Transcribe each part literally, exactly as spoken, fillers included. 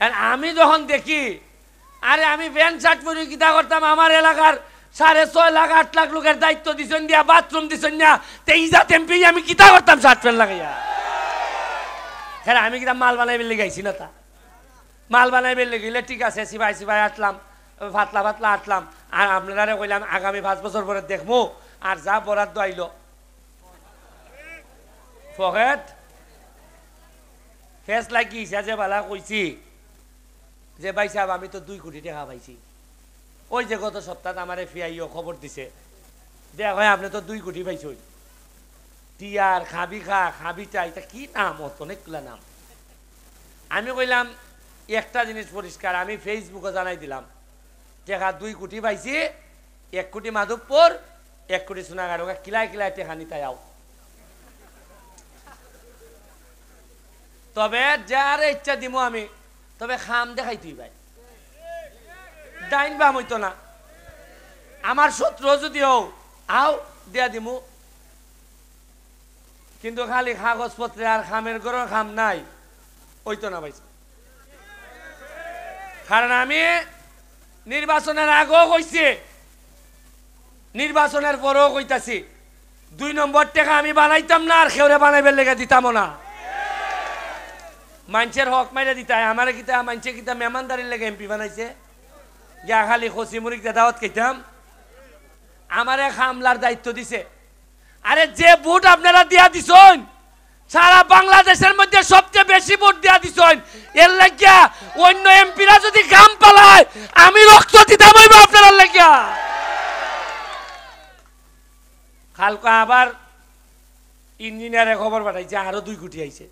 আমি যখন দেখি আরে আমি প্যান্ট শার্ট পরে কিতা করতাম, আমার এলাকার সাড়ে ছয় লাখ আট লাখ লোকের দায়িত্ব দিছেন দিয়া, বাথরুম দিছেন না, তেইজা টেম্পি আমি কিতা করতাম শার্ট প্যান্ট লাগাইয়া। হ্যাঁ আমি কিতা মাল বানাই বেলে গাইছি না, তা মাল বানাই বেলে গেলে ঠিক আছে, সিপাই সিপাই আটলাম, ফাতলা ফাতলা আটলাম, আর আপনারা কইলাম আগামী পাঁচ বছর পরে দেখবো, আর যা বরাদ্দ আইল ফকেট ফেস লাগিয়েছে যে বালা কইছি যে ভাই সাহেব আমি তো দুই কোটি টাকা পাইছি। ওই যে গত সপ্তাহে আমার ফিআইও খবর দিছে, দেখ ভাই আপনি তো দুই কোটি পাইছ, টিয়ার খাবি খা খাবি চা, এটা কি নাম, অনেকগুলা নাম। আমি কইলাম একটা জিনিস পরিষ্কার, আমি ফেসবুকে জানাই দিলাম টাকা দুই কোটি পাইছি, এক কোটি মাধবপুর, এক কোটি সোনাগার, ওকে কিলাই কিলাই টেকা নিতে যাও। তবে যার ইচ্ছা দিমু আমি, তবে খাম দেখাই তুই ভাই, ডাইন বাম হইতো না। আমার শত্রু যদি হও আও দিয়া দিমু, কিন্তু খালি কাগজপত্রে আর খামের গরম খাম নাই হইতো না ভাই। কারণ আমি নির্বাচনের আগেও কইছি, নির্বাচনের পরেও কইতাছি, দুই নম্বর টাকা আমি বানাইতাম না, আর খেউরে বানাইবার লেগে দিতাম না। মানুষের হক মাইরে দিতাই, আমার কিতা মানুষে কিতা মেহমানদারির লেগে এমপি বানাইছে, গিয়া খালি খসি মুড়ি দাওয়াত খাইতাম, আমারে খামলার দায়িত্ব দিছে। আরে যে ভোট আপনারা দিয়া দিছেন, সারা বাংলাদেশের মধ্যে সবচেয়ে বেশি ভোট দিয়া দিছেন, এর লাগিয়া অন্য এমপিরা যদি কাম পালায় আমি রক্ত দিতাম হইব আপনারা লাগিয়া। কালকে আবার ইঞ্জিনিয়ারে খবর পাঠাইছে আরো দুই কোটি আইছে।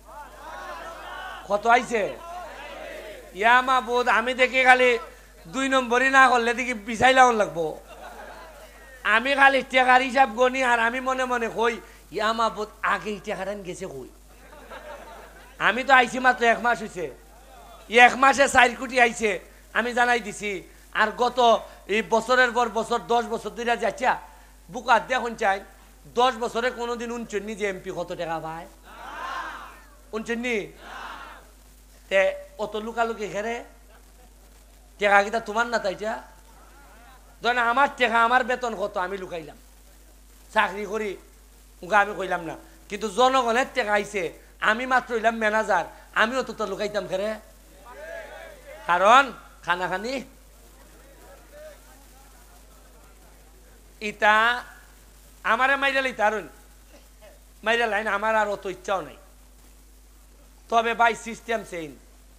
কত আইছে? ইয়ামা বোধ আমি দেখি খালি দুই নম্বরই না করলে দেখি বিচাইলাও লাগবো। আমি খালি টেকার হিসাব গনি, আর আমি মনে মনে কই ইয়ামা বোধ আগে টেকারান গেছে কই। আমি তো আইছি মাত্র এক মাস হয়েছে, এক মাসে চার কোটি আইছে আমি জানাই দিছি। আর গত এই বছরের পর বছর দশ বছর ধরে যাচ্ছা বুকাত দেখুন চাই, দশ বছরে কোনোদিন উনচন্নি যে এমপি কত টাকা পায়? উনচন্নি তে অত লুকালুকি খেরে টেকা কিতা তোমার না? তাইটা ধরেন আমার টেকা, আমার বেতন কত আমি লুকাইলাম, চাকরি করি ওকে আমি কইলাম না, কিন্তু জনগণের টেকা আইছে, আমি মাত্র হইলাম ম্যানেজার, আমিও তো তো লুকাইতাম খেরে। কারণ খানা খানি ইটা আমারে মাইরা লইতে আর মাইরা লাইন, আমার আর অত ইচ্ছাও নাই। তবে ভাই সিস্টেম চেঞ্জ,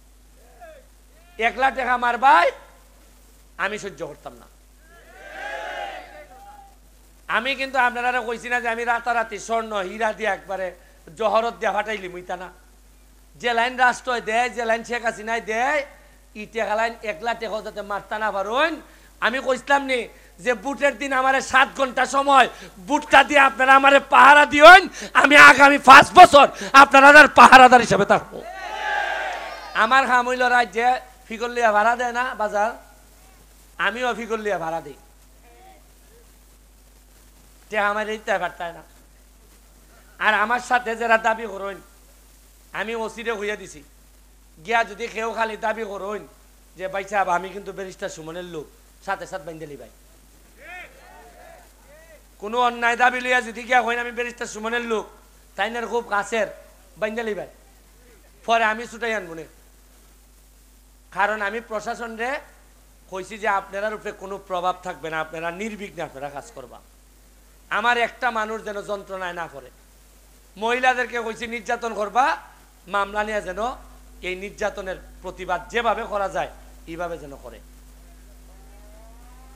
একলা টাকা মার ভাই আমি সহ্য করতাম না। আমি কিন্তু আপনারা কইছি না যে আমি রাতারাতি স্বর্ণ হীরা দিয়ে একবারে জহরত দিয়ে ফাটাইলি মুইতা না। যে লাইন রাষ্ট্র দেয়, যে লাইন শেখ হাসিনায় দেয়, ই টেকা লাইন একলা টেকা যাতে মারতা না পারেন। আমি কইছিলাম নি যে বুটের দিন আমার সাত ঘন্টা সময়, বুটটা দিয়ে আপনারা আমার পাহারা দিয়েন, আমি আগামী পাঁচ বছর আপনারা পাহারাদার হিসাবে থাকবো। আমার খাম হইল রাজ্যে ফিকলিয়া ভাড়া দেয় না বাজার, আমিও ফিকলিয়া ভাড়া দিই, আমার এইটা পারতায় না। আর আমার সাথে যারা দাবি করেন, আমি ওসিরে হইয়া দিছি, গিয়া যদি কেউ খালি দাবি করেন যে ভাই সাহেব আমি কিন্তু ব্যারিস্টার সুমনের লোক, সাথে সাথে বাইন্দালি ভাই। কোনো অন্যায় দাবি লইয়া যদি গিয়া হইন আমি ব্যারিস্টার সুমনের লোক, তাইনের খুব কাছের বাইন্দালি ভাই, পরে আমি ছুটাই আনবো না। কারণ আমি প্রশাসনরে কইছি যে আপনার উপরে কোনো প্রভাব থাকবে না, আপনারা নির্বিঘ্নে আপনারা কাজ করবা, আমার একটা মানুষ যেন যন্ত্রণায় না করে। মহিলাদেরকে কইছি নির্যাতন করবা, মামলা নিয়ে যেন এই নির্যাতনের প্রতিবাদ যেভাবে করা যায় এইভাবে যেন করে।